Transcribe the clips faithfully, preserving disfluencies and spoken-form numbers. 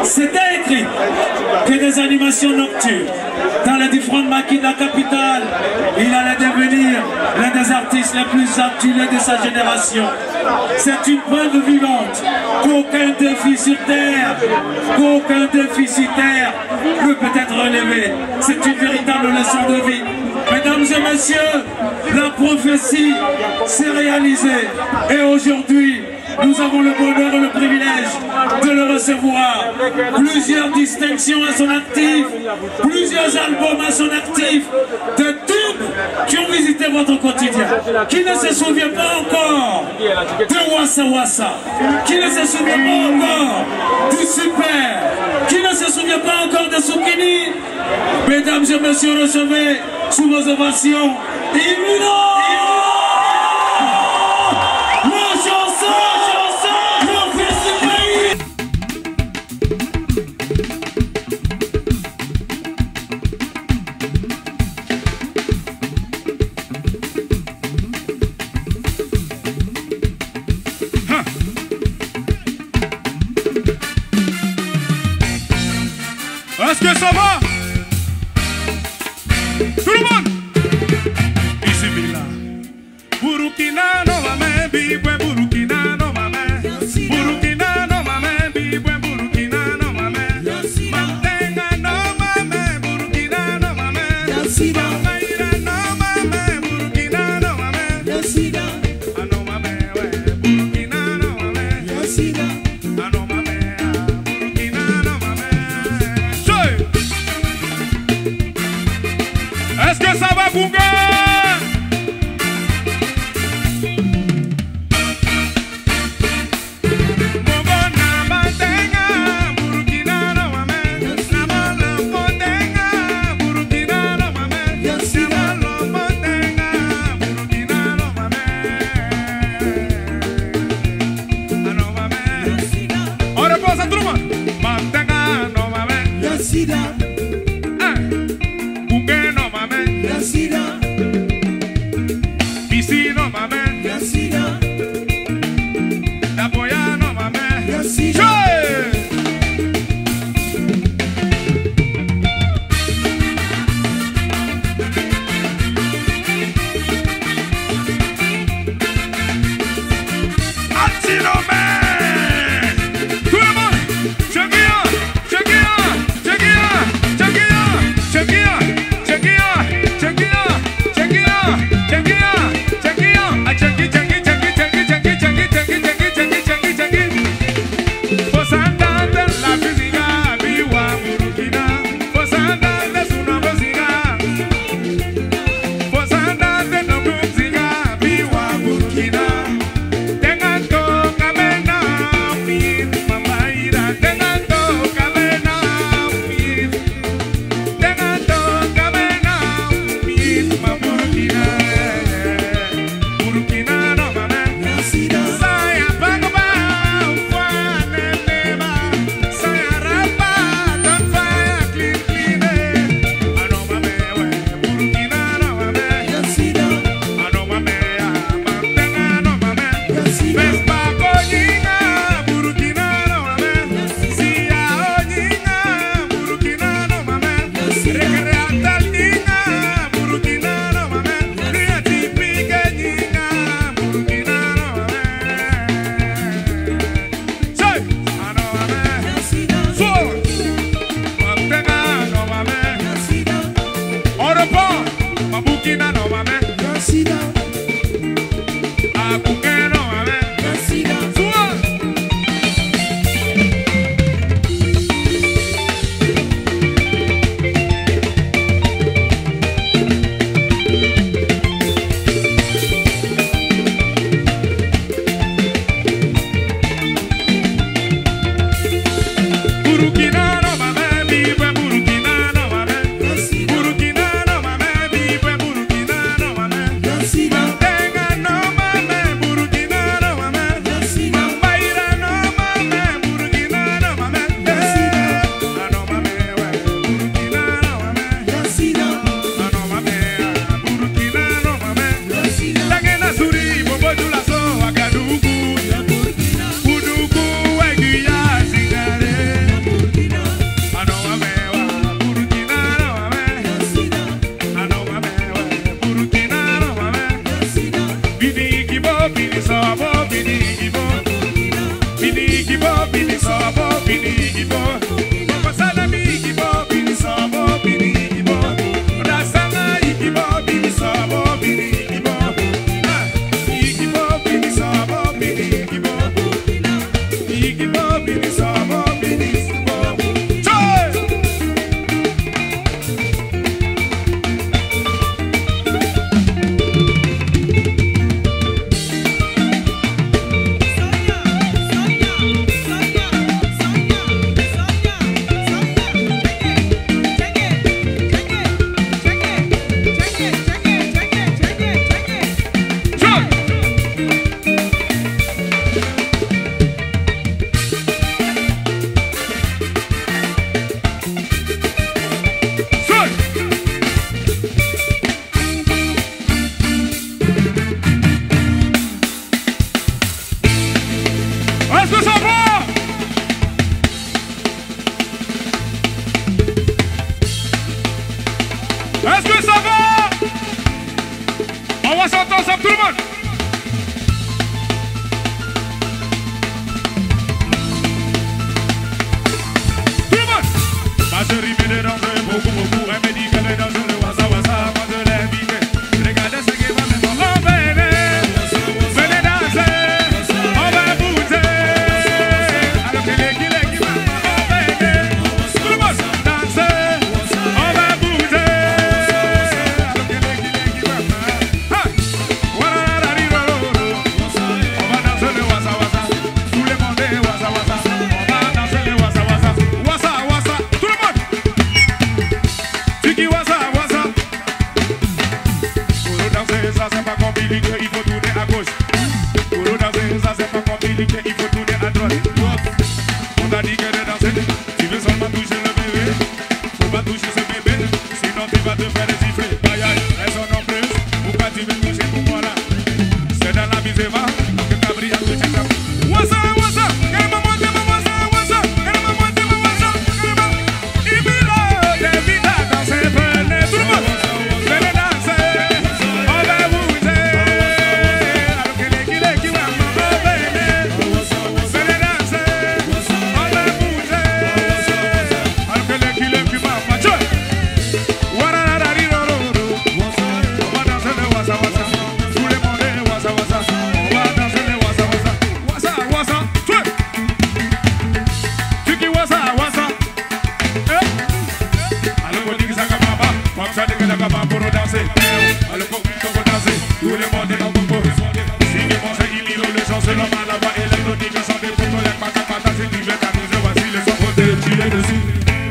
C'était écrit que des animations nocturnes dans les différentes maquis de la capitale, il allait devenir l'un des artistes les plus acculés de sa génération. C'est une preuve vivante qu'aucun défi sur terre, qu'aucun défi sur terre ne peut être relevé. C'est une véritable leçon de vie. Mesdames et messieurs, la prophétie s'est réalisée et aujourd'hui, nous avons le bonheur et le privilège de le recevoir. Plusieurs distinctions à son actif, plusieurs albums à son actif, de tubes qui ont visité votre quotidien. Qui ne se souvient pas encore de Wassa Wassa? Qui ne se souvient pas encore du Super? Qui ne se souvient pas encore de Soukini? Mesdames et messieurs, recevez sous vos ovations Immuno! Est-ce que ça va? Tout le monde! Ici, Bila. Burukina, no mame, bibwe, Burukina, no mame. Burukina, no mame, bibwe, Burukina, no mame. Mantenga, no mame, Burukina, no mame. Maira, no mame, Burukina, no mame. Ah, no mame, we, Burukina, no mame. Ah, no mame, Burukina, no mame. Est-ce que ça va, Bunga? On repose à tout le monde. Mantenga, no mame. Bunga, no mame. Bisi, no mame. Daboya, no mame. Joy! Antinome! Tout le monde! Check it out! Check it out! Check it out! rimer de danser, beaucoup, beaucoup. Elle me dit qu'elle est dans le wasa wasa, moi je l'ai invité. Regardez ce qui va me faire. Oh, venez, venez danser, on va bouger. Alors que les guillemets qui va, oh, venez, tout le monde danser, on va bouger. Alors que les guillemets qui va, ah, voilà la riroro. On va danser le wasa wasa, tout le monde est wasa wasa. On va danser le wasa wasa, wasa wasa, tout le monde. Tiki wasa wasa. Pour danser ça c'est pas compliqué, il faut tourner à gauche. Pour danser ça c'est pas compliqué, il faut tourner à droite. On t'a dit que de danser, tu veux seulement toucher le bébé. Faut pas toucher ce bébé, sinon tu vas te faire des sifflets. Aïe aïe, elles sont nombreuses, pourquoi tu veux toucher pour moi là? C'est dans la vie c'est va, que cabri a touché ça. Wasa wasa, quelle maman t'es ma wasa wasa, quelle maman t'es ma wasa, quelle maman. Il me l'a, t'es vite à danser, venez tout le monde. Venez danser, on va bouger. Alors que les guillemets qui vont me venez. Venez danser, on va bouger. Alors que les guillemets qui vont me tuer. Wararariroro. On va danser le wasa wasa. Tout le monde est wasa wasa. On va danser le wasa wasa. Wasa wasa, tuer. Tiki wasa wasa. Eh. Alors qu'on dit que ça va pas, comme ça dit que ça va pas pour danser. Alors qu'on dit qu'on danser, tout le monde est en combo. Si les pensées illiront, les gens se l'ont mal là-bas. Électronique, sans des photos, les patas, patas, si tu veux t'amuser, voici les sons pour te tirer dessus.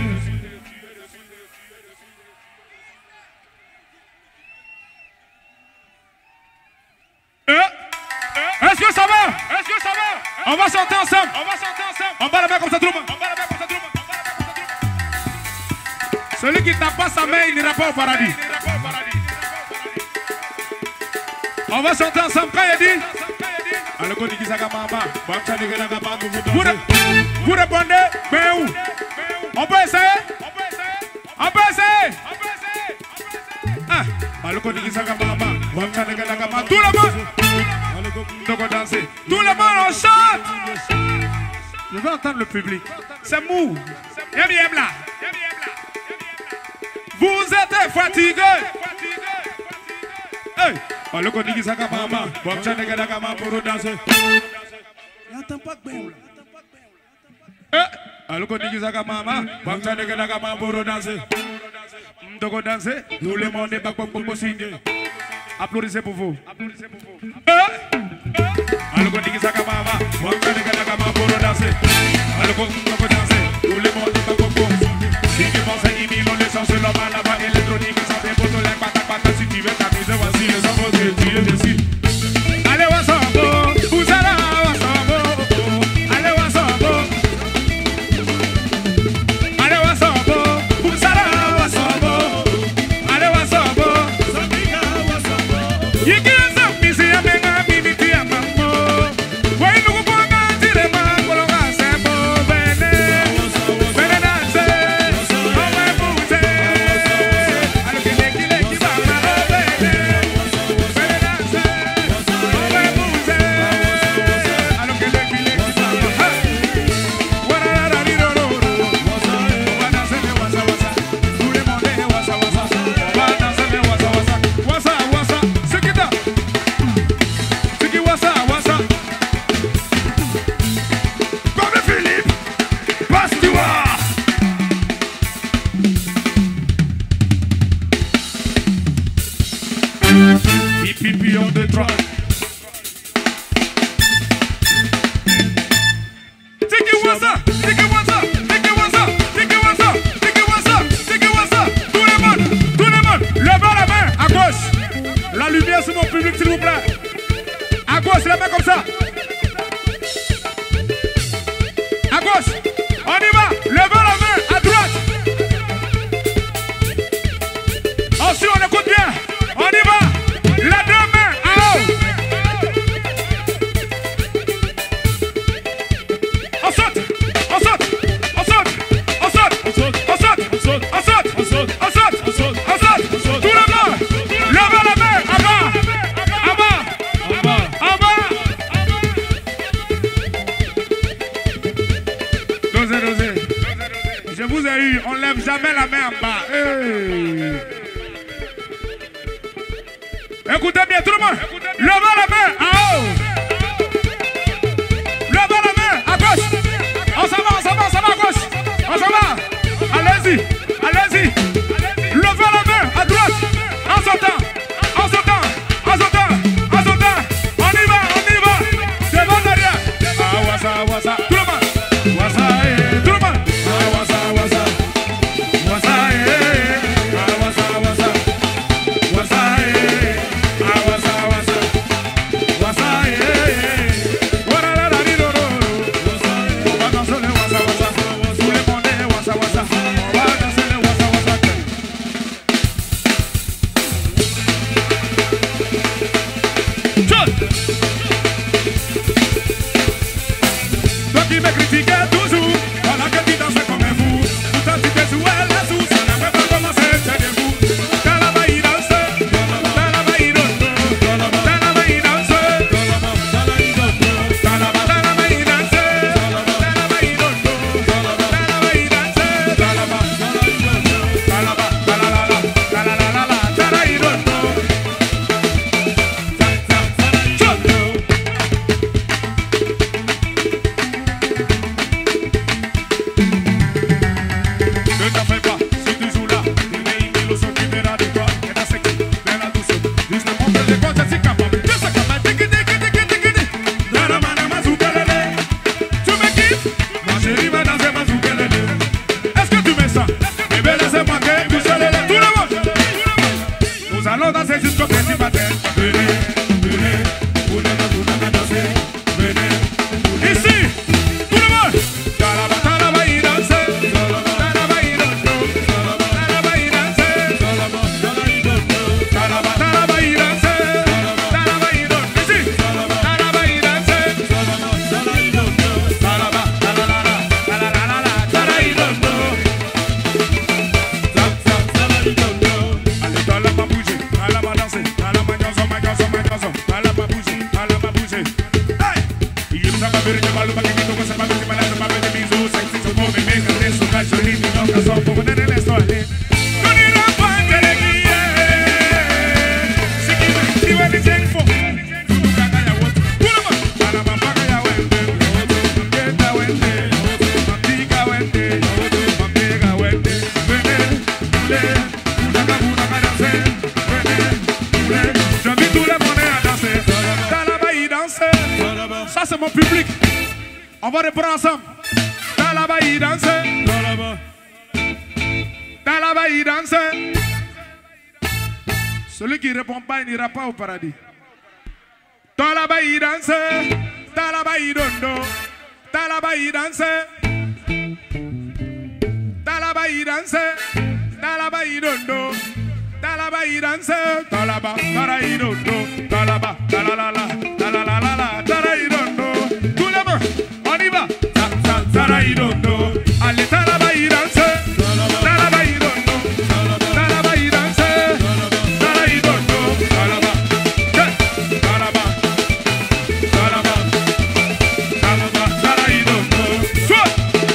Eh? Est-ce que ça va? Est-ce que ça va? On va chanter ensemble. On va chanter ensemble. On bat la main comme ça tout le monde. On bat la main comme ça tout le monde. On bat la main comme ça tout le monde. Celui qui tape pas sa main, il n'ira pas au paradis. On va chanter ensemble. Quand il dit, alors qu'on dit qu'il s'agit de maman, vous répondez, mais où? On peut essayer? On peut essayer? Ah, alors qu'on dit qu'il s'agit de maman, tout le monde. Donc on danse. Tout le monde on chante. Je veux entendre le public. C'est mou. Y'a bien là. Vous êtes fatigué. Hey. Alors qu'on dit que ça va maman. Bon, ça n'est pas maman pour danser. N'entends pas que bien là. Alors qu'on dit que ça va maman. Bon, ça n'est pas maman pour danser. Donc on danse. Tout le monde est pas pour pour signer. Applaudissez pour vous. Applaudissez pour vous. Alors qu'on dit que ça va maman. Bon, ça n'est pas maman pour danser. Alors qu'on dit que danser. Tout le monde est pas pour pour. Si tu penses à Emile, on les sent sur la main là-bas. Électronique, ça fait pour tous les patas, patas. Si tu veux t'amuser, voici les enfants que tu es dessus. Allez, Wassambo, vous allez Wassambo. Allez, Wassambo. Allez, Wassambo, vous allez Wassambo. Allez, Wassambo. Yiki Wassambo, misi ya menga, mimi tu ya mambo. Wai nuku ponga, tire mambo, longa sembo. Vene, vene danse. Pipi on the track. Tiki wasa, tiki wasa, tiki wasa, tiki wasa, tiki wasa, tiki wasa. Tout le monde, tout le monde, levez la main à gauche. La lumière sur mon public s'il vous plaît. À gauche, la main comme ça. À gauche, on y va. Levez la main à droite. Ensuite on écoute bien. On y va. La deux mains en haut. vous ai eu, on lève jamais la main en bas. Hey. Écoutez bien tout le monde. Levez la main en haut. Levez la main à gauche. On s'en va, on s'en va, on s'en va à gauche. On s'en va. Allez-y, allez-y. Levez la main à droite. En sautant, en sautant, en sautant, en sautant. On y va, on y va. Devant derrière. Ah, wassa, wassa. Tout le monde. Wassa, eh. Tout le monde. Ah, wassa, wassa. Wassa, eh. Ah, wassa, wassa. Wassa, eh. Ah, wassa, wassa. Wassa, eh. Wara, la, la, di, do, do. On va danser le wassa, wassa. Tout le monde est wassa, wassa. On va danser le wassa, wassa. Toi qui me critiquais toujours, voilà que tu danses comme un fou. Pourtant tu te jouais la sous, ça n'a même pas commencé, c'est des fous. Dans la baille il danse, dans la baille il danse, dans la baille il danse, dans la baille il danse, dans la baille il danse, dans la baille il danse, dans la baille il danse, dans la baille, dans la baille, dans la la la, dans la la la la, dans la il danse. Ne t'en fais pas, si tu joues là, il est une illusion qui verra de toi. Et dans ce qui fait la douceur, juste le monde de quoi je suis capable. Je sais capable, tiki tiki tiki tiki tiki. Dara mana mazoukelele. Tu me kiffes? Ma chérie va danser mazoukelele. Est-ce que tu me sens? Eh bien laissez-moi que tu sois là. Tout le monde. Nous allons danser jusqu'au petit matin. Venez, venez, vous ne vous pas danser. Venez, ici, tout le monde. Talaba, talaba, il danse. Talaba, il danse. Talaba, il danse. Talaba, talaba, il danse. Talaba, il danse. Ici. Talaba, il danse. Talaba, la la la la, la la la la, talaba, il danse. Allez, talaba, bouger, talaba, danser, talaba, danser, ma danser, ma danser, talaba, bouger, talaba, bouger. Hey! Il nous a pas vérifié, mal, pas qu'il nous a pas vérifié, malade, pas vérifié, bisous, ça existe, on peut m'aimer, quand les sauvages, je lis, nous n'en cassons, pour vous donner l'histoire. On ira pas de l'église, c'est qui va, qui va les gens font. Tout le monde, tout le monde, talaba, bagaya, wende, mambeta, wende, mambiga, wende, mambega, wende, venez, venez, boudaka, boudaka, danser, venez, venez, j'invite tout le monde à danser, talaba, il danse. Ça c'est mon public. On va reprendre ensemble. Talaba il danse. Talaba il danse. Celui qui ne répond pas, il n'ira pas au paradis. Talaba il danse. Talaba il dondo. Talaba il danse. Talaba il danse. Talaba il dondo. Talaba il danse. Talaba, tala il dondo. Talaba, tala la la, tala la la la, tala il dondo. Tout le monde, on y va. Tala il dondo. Allez, talaba il danse. Talaba il dondo. Talaba il danse. Tala il dondo. Talaba, talaba, talaba, talaba, tala il dondo. Soit.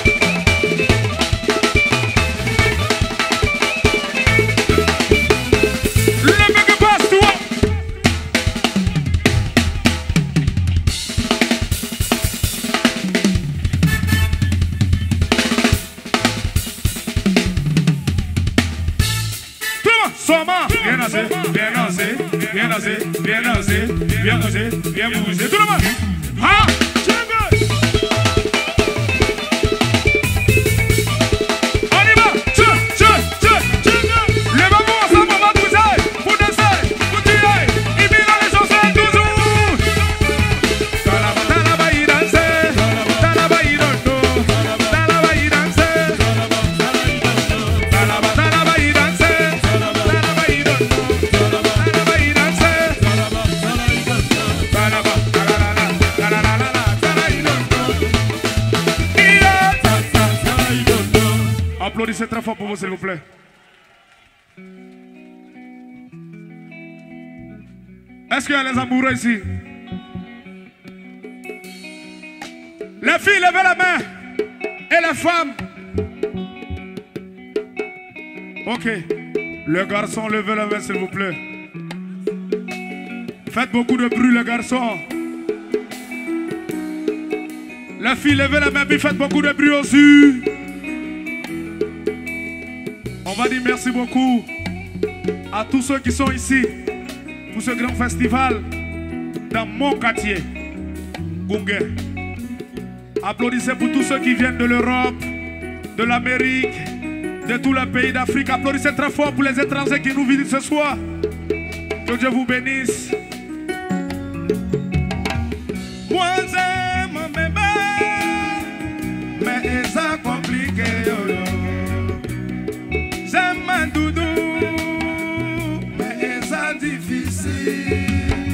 Le mec passe toi. Soma, bien dansé, bien dansé, bien dansé, bien dansé, bien dansé, bien bougé. Tout le monde. Ah, on y va. Tchè, tchè, tchè, tchè. Levez-vous ensemble, on va bouger. Pour danser, pour tirer. Et bien dans les chansons, toujours. Talaba, talaba, il danse. Talaba, il danse. Talaba, il danse. Talaba, talaba, il danse. Applaudissez très fort pour vous, s'il vous plaît. Est-ce qu'il y a les amoureux ici? Les filles, levez la main. Et les femmes, Ok. Le garçon, levez la main s'il vous plaît. Faites beaucoup de bruit les garçons. La fille, levez la main puis faites beaucoup de bruit aussi. On va dire merci beaucoup à tous ceux qui sont ici pour ce grand festival dans mon quartier, Gungue. Applaudissez pour tous ceux qui viennent de l'Europe, de l'Amérique, de tous les pays d'Afrique. Applaudissez très fort pour les étrangers qui nous visitent ce soir. Que Dieu vous bénisse. Moi, c'est mon bébé, mais c'est compliqué. J'aime ma doudou, mais c'est difficile.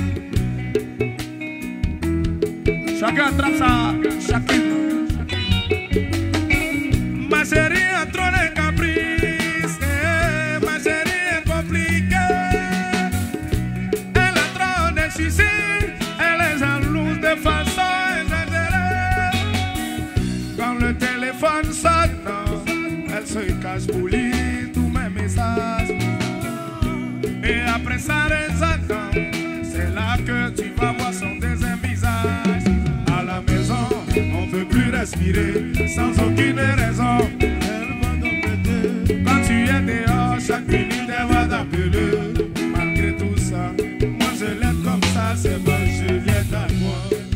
Chacun attrape ça, chacun. Ma chérie a trop de caprices, eh, ma chérie est compliquée. Elle a trop de soucis, elle est jalouse de façon exagérée. Quand le téléphone sonne, elle se cache pour lire tous mes messages. Et après ça résonne, c'est là que tu vas voir son deuxième visage. À la maison, on ne peut plus respirer sans aucune raison. Quand tu es dehors, chaque minute elle va t'appeler. Malgré tout ça, moi je l'aime comme ça, c'est bon, je l'aime à moi.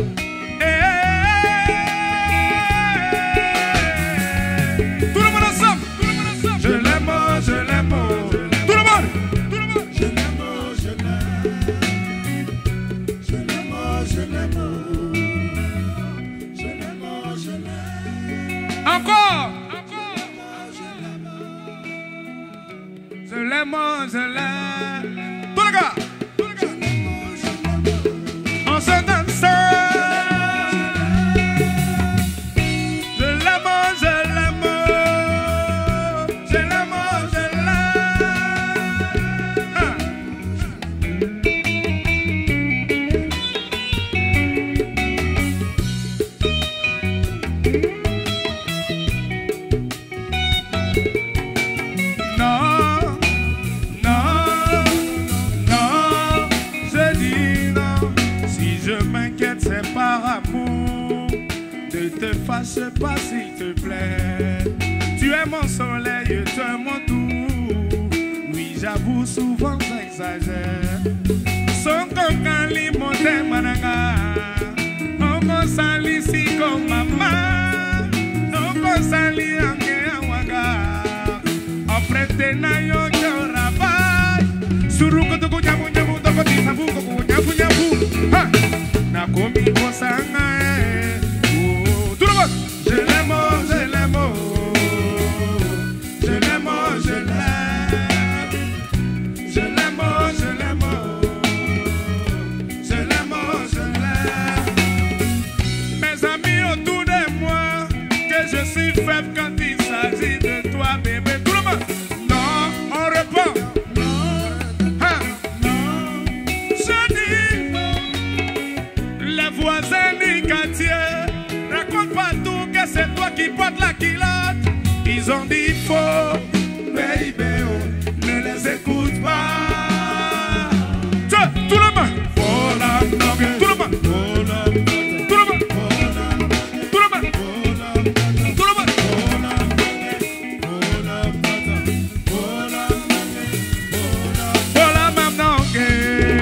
Tout le monde ensemble, je l'aime, je l'aime. Tout le monde, tout le monde. Je l'aime, je l'aime. Je l'aime, je l'aime. Je l'aime, je l'aime. Encore. Je l'aime, je l'aime. Tout le gars. On se danse. Je l'aime, je l'aime. Je l'aime, je Non, non, non, je dis non. Si je m'inquiète, c'est par amour. Ne te fâche pas, s'il te plaît. Tu es mon soleil, tu es mon tout. Oui, j'avoue, souvent j'exagère. Son kokali monte mananga. On consali si comme maman. On consali ange awaga. Prete na yo rabay. Suruko to kunyamu nyamu to koti sabu ko kunyamu nyamu. Ha. Na komi ko sanga eh. Oh, tout le monde. Je l'aime, je l'aime. Je l'aime, je l'aime. Je l'aime, je l'aime. Je l'aime, je l'aime. Mes amis autour de moi, que je suis faible quand il s'agit de toi, bébé. Tout le monde. Raconte pas tout que c'est toi qui portes la culotte. Ils ont dit faux, baby, oh, ne les écoute pas. Tiens, tout le monde. Tout le monde. Tout le monde. Tout le monde. Tout le monde. Voilà maintenant que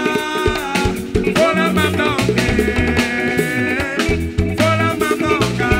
Voilà maintenant, voilà maintenant.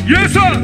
Yes, sir.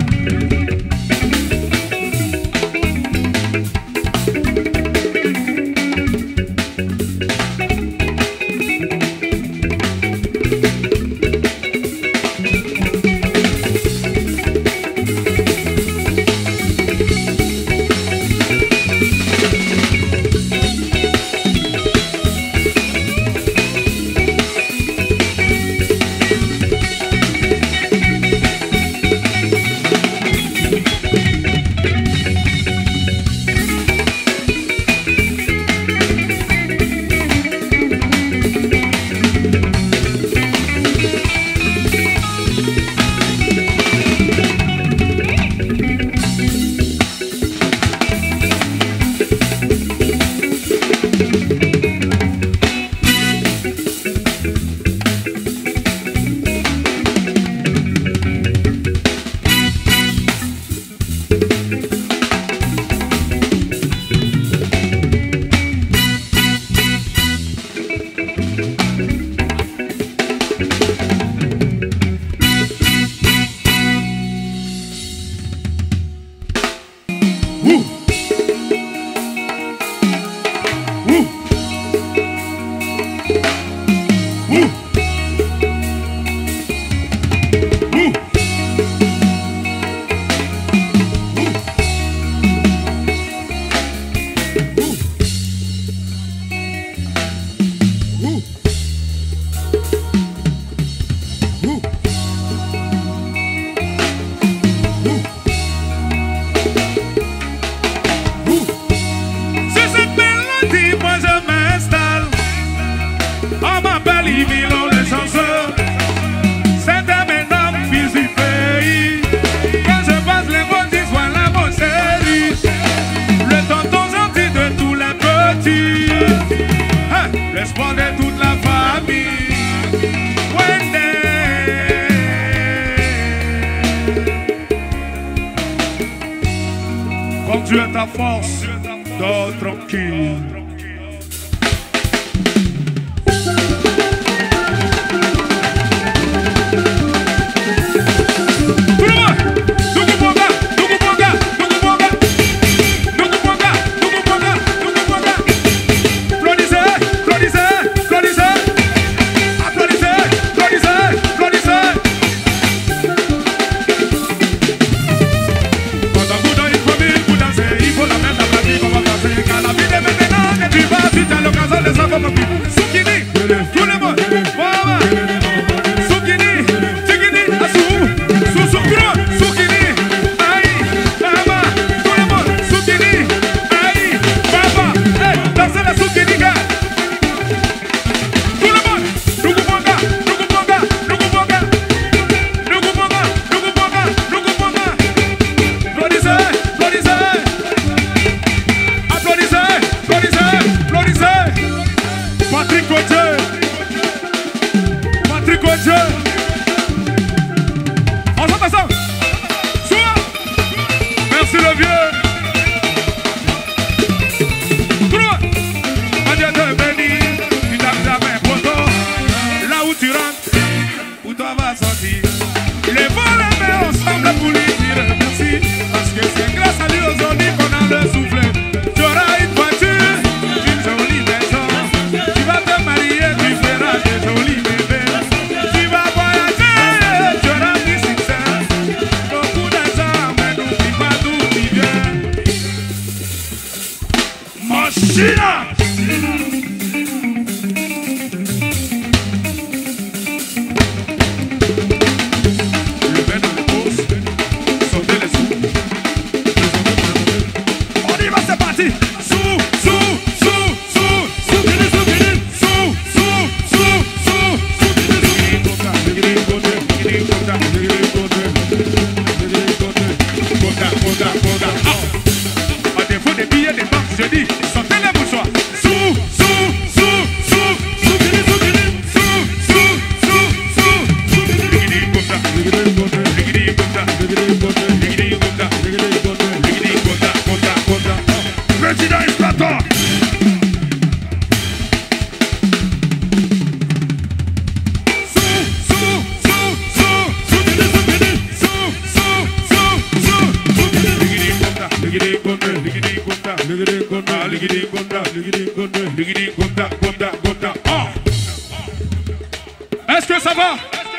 Tu es ta force, dors tranquille. À défaut des billets des banques, je dis, sortez les mouchoirs. ligidi gonda, ligidi gonda, ligidi gonda, gonda, gonda. Oh. Est-ce que ça va?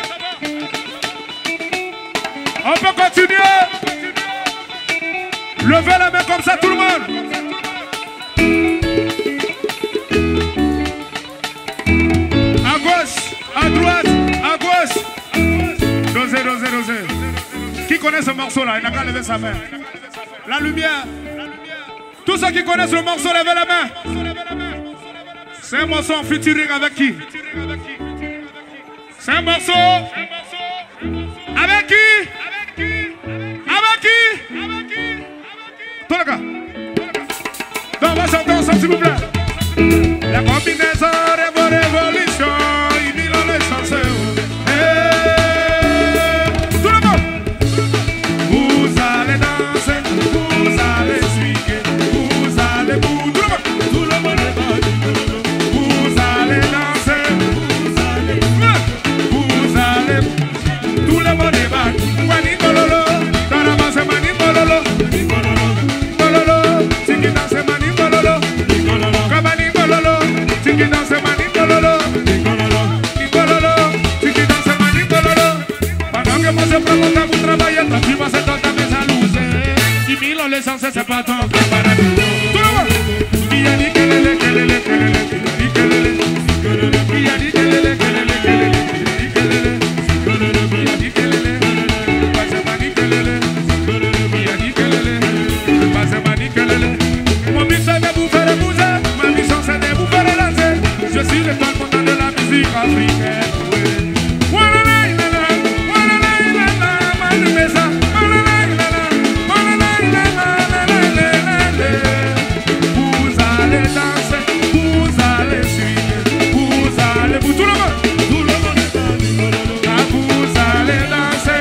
On peut continuer. Levez la main comme ça tout le monde. À gauche, à droite, à gauche. Dosez, dosez, dosez. Qui connaît ce morceau-là? Il n'a qu'à lever sa main. La lumière. Tous ceux qui connaissent le morceau, levez la main. C'est un morceau en featuring avec qui? C'est un morceau. Avec qui? Avec qui? Tout le gars. Donc on va chanter ensemble s'il vous plaît. La combinaison de vos révolutions, il dit dans les chansons. Tout le monde. Vous allez danser, vous allez swinguer, vous allez bouger. Tout le monde est dans. Vous allez danser, vous allez, vous allez, tout le monde est bas. Mani bololo, dans la masse mani bololo, bololo, tiki danse mani bololo, kabani bololo, tiki danse mani bololo, bololo, tiki danse mani bololo. Pendant que moi je prends mon temps pour travailler, toi tu vas se donner ta maison à loser. dix mille ans l'essence c'est pas ton camarade. Tout le monde. Qui a dit kelele kelele kelele kelele kelele, qui a dit kelele kelele kelele kelele, qui a dit kelele, passe mani kelele, qui a dit kelele, passe mani kelele. Mon but c'est de vous faire bouger, ma mission c'est de vous faire danser. Je suis le temps content de la musique africaine. Voilà la la la, voilà la la la, manu mesa, voilà la la la, voilà la la la la la la. Vous allez danser, vous allez suivre, vous allez vous tout le monde, tout le monde est dans. Ah, vous allez danser,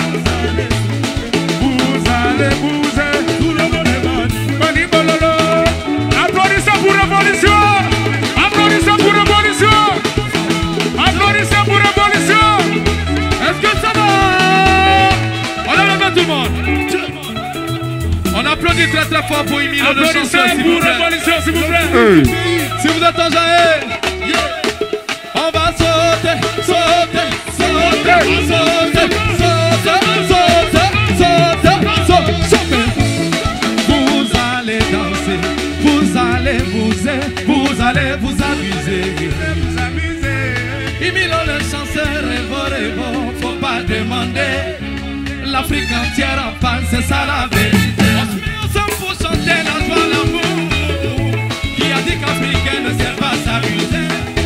vous allez bouger, tout le monde est dans. Mani bololo, applaudissez pour révolution, applaudissez pour révolution, applaudissez pour révolution. Est-ce que ça va? On lève la main tout le monde. On applaudit très très fort pour Emilio le chanteur, s'il vous plaît. S'il vous plaît. Hey. Si vous êtes en Jaé, yeah. On va sauter, sauter, sauter, sauter, sauter, sauter, sauter, sauter, sauter. Vous allez danser, vous allez bouger, vous allez vous amuser. Vous amuser. Emilio le chanteur, révo, révo, faut pas demander. L'Afrique entière en panne, c'est ça la vérité. Pour chanter la joie, l'amour. Qui a dit qu'Africain ne sert pas à s'amuser?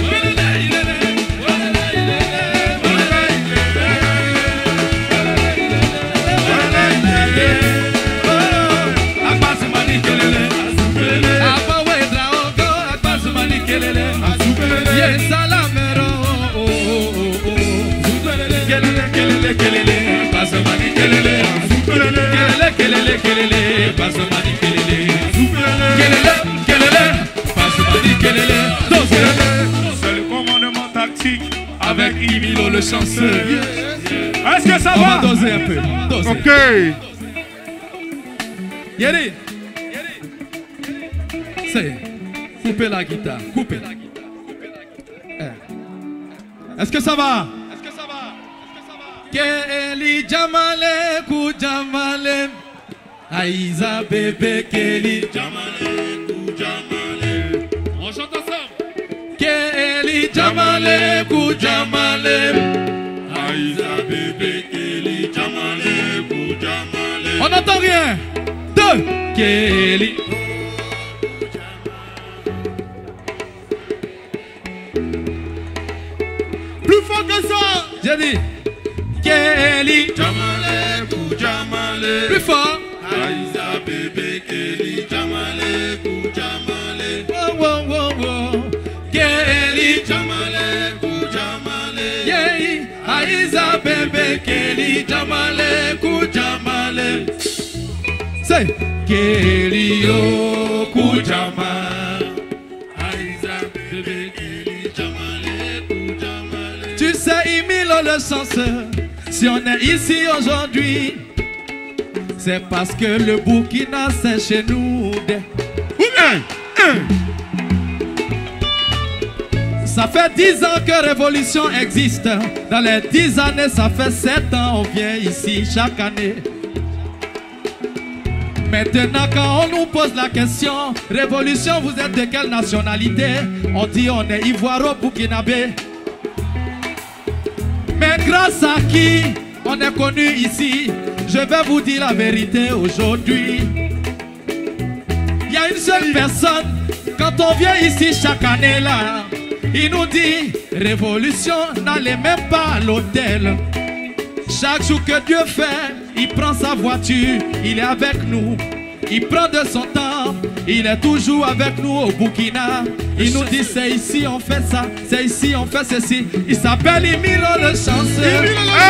C'est le commandement tactique avec Emilio le chanceur. Est-ce que ça va? On va doser un peu. Doser. Ok. Yeri. C'est. Coupez la guitare. Coupez. Est-ce que ça va? Est-ce que ça va? Kelly Jamale Kou Jamale Aïza bébé Kelly Jamale Kou Jamale. On chante ensemble. Kelly Jamale Kou Jamale Aïza bébé Kelly Jamale Kou Jamale. On n'entend rien. Deux. Kelly. Plus fort que ça. J'ai dit Kelly Jamale Kou Jamale. Plus fort. Aïza bébé Kelly Jamale Kou Jamale. Wow wow wow wow. Kelly Jamale Kou Jamale. Yeah. Aïza bébé Kelly Jamale Kou Jamale. C'est Kelly oh Kou Jamale. Aïza bébé Kelly Jamale Kou Jamale. Tu sais Emilio le chanceur. Si on est ici aujourd'hui, c'est parce que le Burkina c'est chez nous. Ou bien, Ça fait dix ans que Révolution existe. Dans les dix années, ça fait sept ans, on vient ici chaque année. Maintenant, quand on nous pose la question, Révolution, vous êtes de quelle nationalité? On dit on est ivoiro-burkinabé. Mais grâce à qui on est connu ici? Je vais vous dire la vérité aujourd'hui. Il y a une seule personne, quand on vient ici chaque année là, il nous dit, Révolution, n'allez même pas à l'hôtel. Chaque jour que Dieu fait, il prend sa voiture, il est avec nous. Il prend de son temps, il est toujours avec nous au Burkina. Il nous dit, c'est ici on fait ça, c'est ici on fait ceci. Il s'appelle Imilo le chanceux.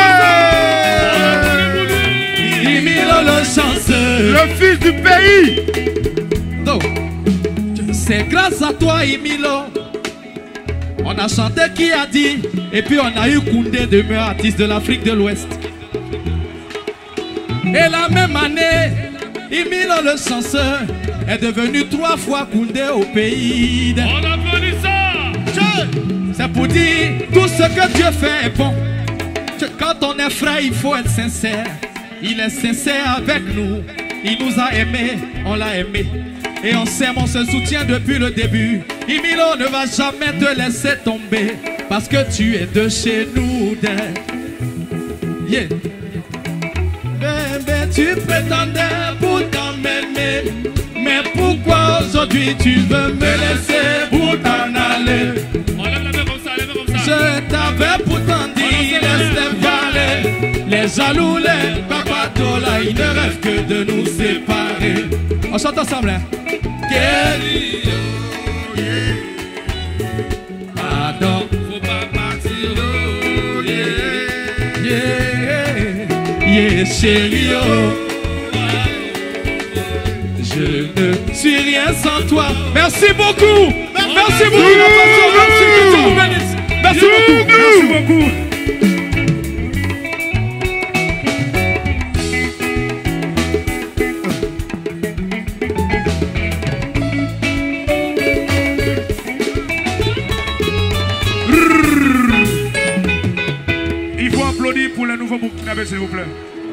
Imilo le chanceux. Le fils du pays. Donc, c'est grâce à toi, Imilo. On a chanté Qui a dit, et puis on a eu Koundé, de meilleur artiste de l'Afrique de l'Ouest. Et la même année, Imilo le chanceux est devenu trois fois Koundé au pays. On applaudit ça. C'est pour dire, tout ce que Dieu fait est bon. Quand on est frère, il faut être sincère. Il est sincère avec nous. Il nous a aimés, on l'a aimé. Et on s'aime, on se soutient depuis le début. Imilo ne va jamais te laisser tomber, parce que tu es de chez nous. Yeah. Bébé, tu prétendais pourtant m'aimer, mais pourquoi aujourd'hui tu veux me laisser pour t'en aller? On lève la main comme ça, lève la main comme ça. Je t'avais pourtant dit, laisse-les parler. Les jaloux, les papatos là, ils ne rêvent que de nous séparer. On chante ensemble, hein? Pardon, faut pas partir, oh, yeah. yeah, yeah, chérie, oh. Je ne suis rien sans toi. Merci beaucoup. Merci beaucoup, la passion. Merci, que Dieu vous bénisse. Merci beaucoup. Merci beaucoup. Pour les nouveaux Burkinabés, s'il vous plaît.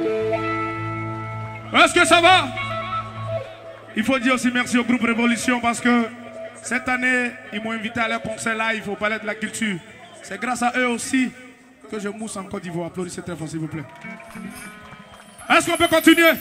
Est-ce que ça va? Il faut dire aussi merci au groupe Révolution parce que cette année, ils m'ont invité à leur concert live au Palais de la Culture. C'est grâce à eux aussi que je mousse en Côte d'Ivoire. Applaudissez très fort, s'il vous plaît. Est-ce qu'on peut continuer?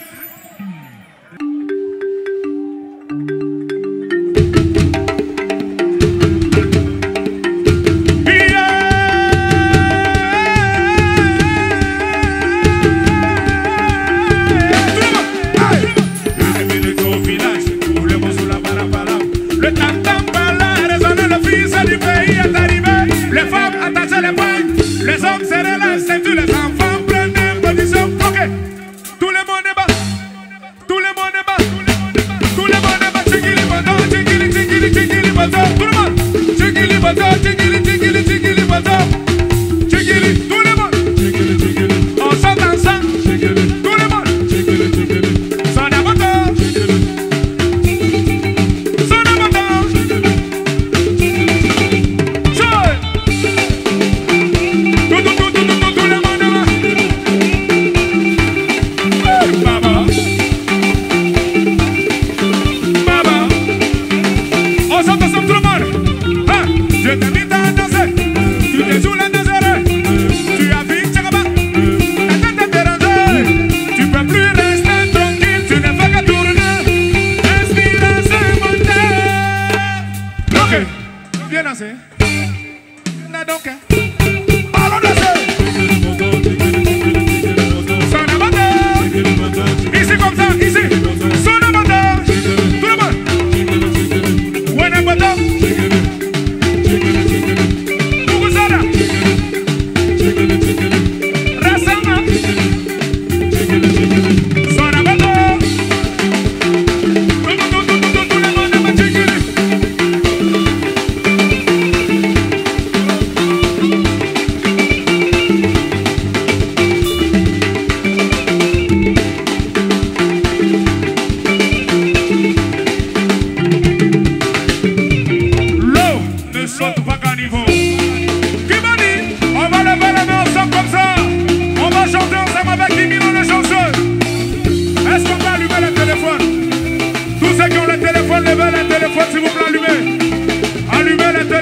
Les hommes serrent la ceinture, les enfants prennent position. Ok, tout le monde est bas, tout le monde est bas, tout le monde est bas. Tchigili bozo, tchigili tchigili tchigili bozo, tout le monde. Tchigili bozo, tchigili tchigili tchigili bozo, tchigili, tout le monde. On chante ensemble, tout le monde. Son amour, son amour. Je t'invite à danser, tu te joues la danseuse, tu as vu Tchakaba, la tête est dérangée, tu peux plus rester tranquille, tu ne fais que tourner, inspiration montée. Ok, viens danser, n'a donc allons danser, son avantage, ici comme ça, ici, son avantage, tout le monde, ouais n'importe.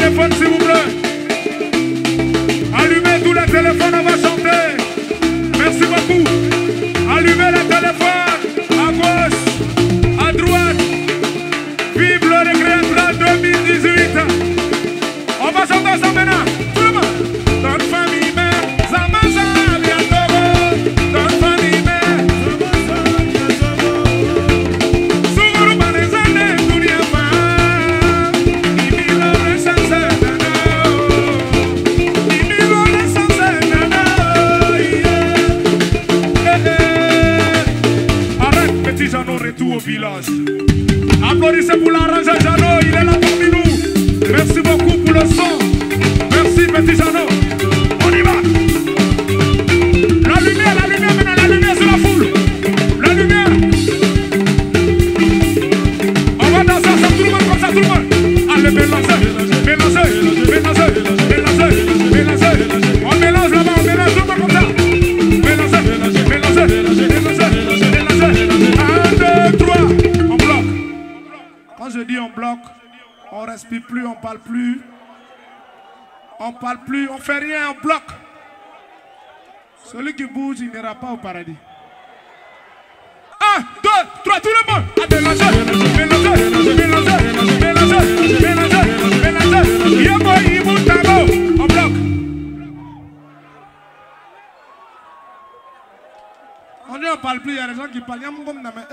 téléphones, s'il vous plaît. Allumez tous les téléphones, on va chanter. Merci beaucoup. Allumez les téléphones. À gauche, à droite. Vive le Récréateur deux mille dix-huit. On va chanter ça maintenant. Tout le monde. Donne famille, mère. Zamaza, bientôt. Donne famille, mère. Souguru, banezane, dunia, ma. Imilo, le sanse, nana. Imilo, le sanse, nana. Arrête, petit Jeannot, retour au village. Applaudissez pour l'arrangeur Jeannot, il est là parmi nous. Merci beaucoup pour le son. Merci petit Jeannot. On y va. La lumière, la lumière maintenant, la lumière sur la foule. La lumière. On va danser ensemble, tout le monde comme ça, tout le monde. Allez, mélangez, mélangez, mélangez, mélangez, mélangez. On mélange là-bas, on mélange tout le monde comme ça. Mélangez, mélangez, mélangez, mélangez, mélangez. Un, deux, trois. On bloque. Quand je dis on bloque, on respire plus, on parle plus. On parle plus, on fait rien, on bloque. Celui qui bouge, il n'ira pas au paradis. Un, deux, trois, tout le monde. À mélanger, mélanger, mélanger, mélanger, mélanger, mélanger. Yamo, Yimo, Tabo. On bloque. On dit on parle plus, il y a des gens qui parlent. Yamo, comme Namé.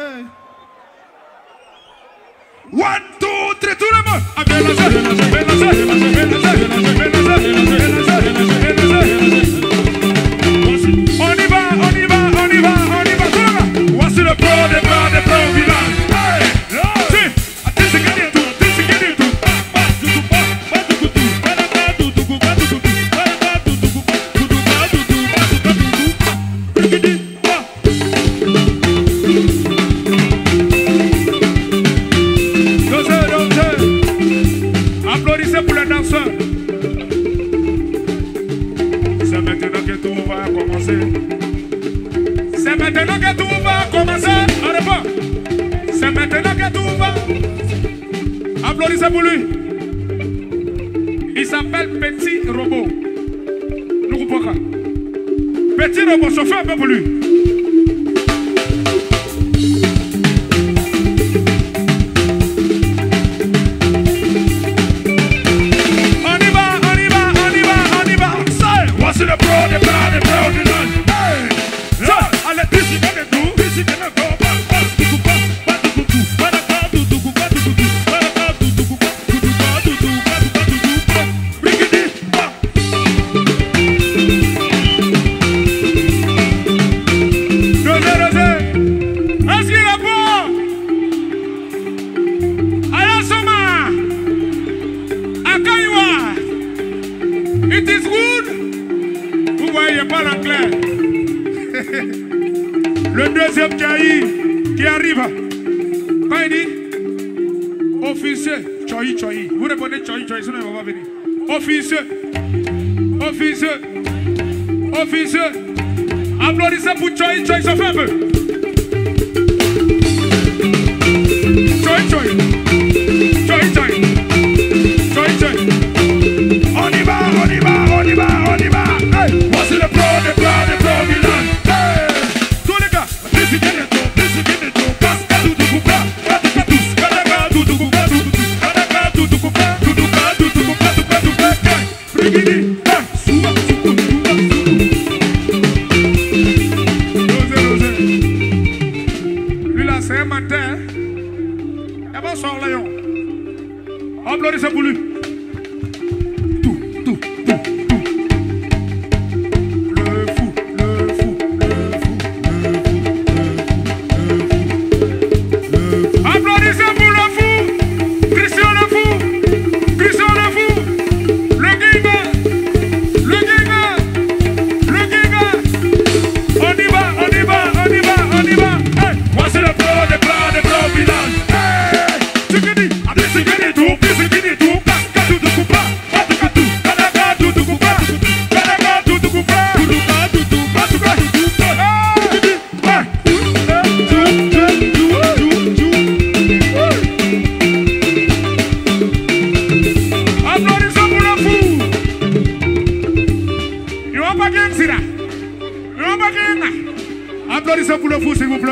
One, two, three, tout le monde. À mélanger, mélanger, mélanger, mélanger, mélanger, mélanger. On y va, on y va, on y va, on y va, tout le monde. Voici le pro, des pro, des pro au village. Hey, si, attention, gagnez tout, attention, gagnez tout. Applaudissez pour les danseurs. C'est maintenant que tout va commencer. C'est maintenant que tout va commencer. On répond. C'est maintenant que tout va. Applaudissez pour lui. Il s'appelle Petit Robot. Nous comprenons. Petit Robot, chauffez un peu pour lui. C'est le pro, des pro, des pro, des pro. Hey! Allez, ici, dans les doux, ici, dans le go. Rosé, Rosé. Est-ce qu'il est bon? Ayasoma. Akaiwa. It is good. Vous voyez pas l'anglais. Le deuxième qui, a eu, qui arrive. Quand il dit officier, Choi Choi. Vous répondez Choi Choi, sinon il va pas venir. Officier, officier, officier. Applaudissez pour Choi Choi, ça fait un peu. Choi Choi, Choi Choi, Choi Choi. On y va, on y va, on y va, on y va. Hey, voici le pro, le pro, le pro village. Hey, tous les gars, ici viens les tours, ici viens les tours. Casca, doudou, coupa, casca, tous, casca, doudou, coupa, doudou, casca, doudou, coupa, doudou, doudou, coupa, doudou, doudou, hey, brigidi, hey, souba, souba, souba, souba. Rosé, Rosé. Lui là, c'est un matin. Et bonsoir, Léon. Applaudissez pour lui. Hey! s'il vous plaît.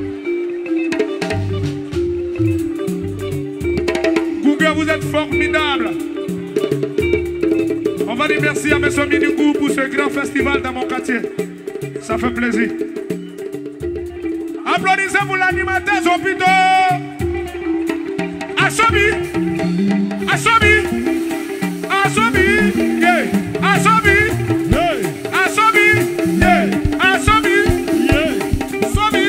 Google, vous êtes formidable. On va dire merci à M. Minigou pour ce grand festival dans mon quartier. Ça fait plaisir. Applaudissez-vous l'animateur Zopito. Asobi. Asobi. Asobi. Yeah. Asobi. Yeah. Asobi. Yeah. Asobi. Yeah. Asobi.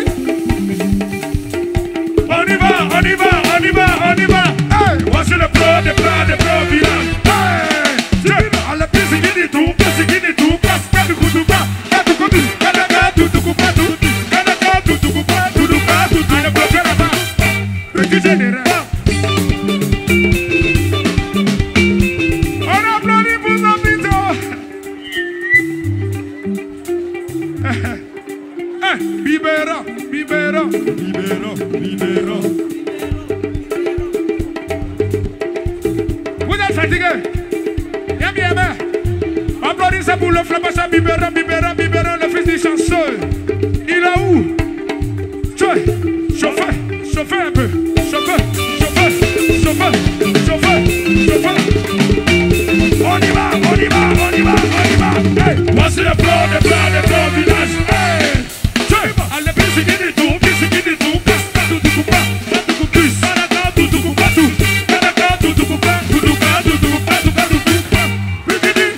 On y va, on y va, on y va, on y va. Hey. Voici le plan, des plans, des plans village. Hey. Yeah. À la piste, il dit tout, piste, il dit tout, passe, pas du coup, tout pas. Général. On applaudit pour Zopito. Bibera, Bibera, Bibera, Bibera. Vous êtes fatigué? Bien, bien, bien. Applaudissez pour le flamachard Bibera, Bibera, Bibera, le fils du chanceux. Il est où? Chauffeur, chauffeur un peu. Chauffeur, chauffeur, chauffeur, chauffeur, chauffeur. On y va, on y va, on y va, on y va. Hey, voici le plan, le plan, le plan village. Hey, allez, puis c'est qui dit tout, puis c'est qui dit tout, passe pas tout, tout coupe pas, tout coupe plus, pas d'accord, tout, tout coupe pas tout, pas d'accord, tout, tout coupe pas, tout, tout pas, tout, tout coupe pas, tout, pas, tout, tout pas. Puis qui dit,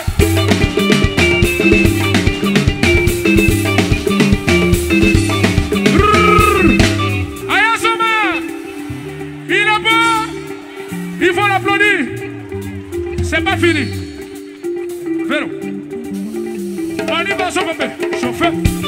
il faut l'applaudir. C'est pas fini. Vélo. On y va, chauffeur. Chauffeur.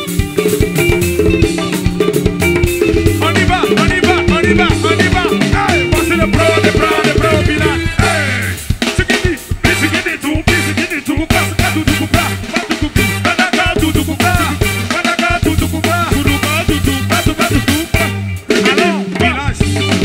On y va, on y va, on y va, on y va. Hey, voici le pro, le pro, le pro, village. Hey, ce qui dit, ce qui dit tout, ce qui dit tout, passe pas tout, tout coupe pas, pas tout coupe, pas d'accord, tout, tout coupe pas, pas d'accord, tout, tout coupe pas, tout, tout pas, tout, tout pas, tout, pas, tout, tout pas. Alors, village.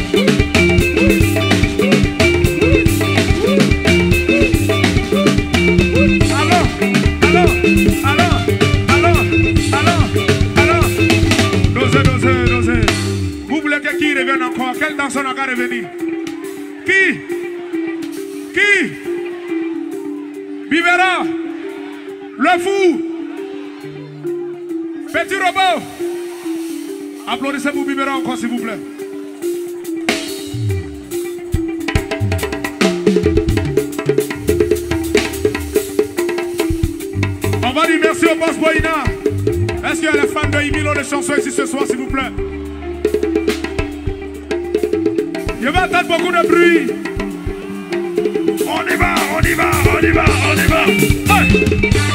Qui revient encore? Quel danseur n'a qu'à revenir? Qui? Qui? Bibera, le fou, petit robot. Applaudissez pour Bibera encore s'il vous plaît. On va dire merci au boss Boina. Est-ce qu'il y a les fans de Emilio de chansons ici ce soir s'il vous plaît? Je vais entendre beaucoup de bruit. On y va, on y va, on y va, on y va. Hey.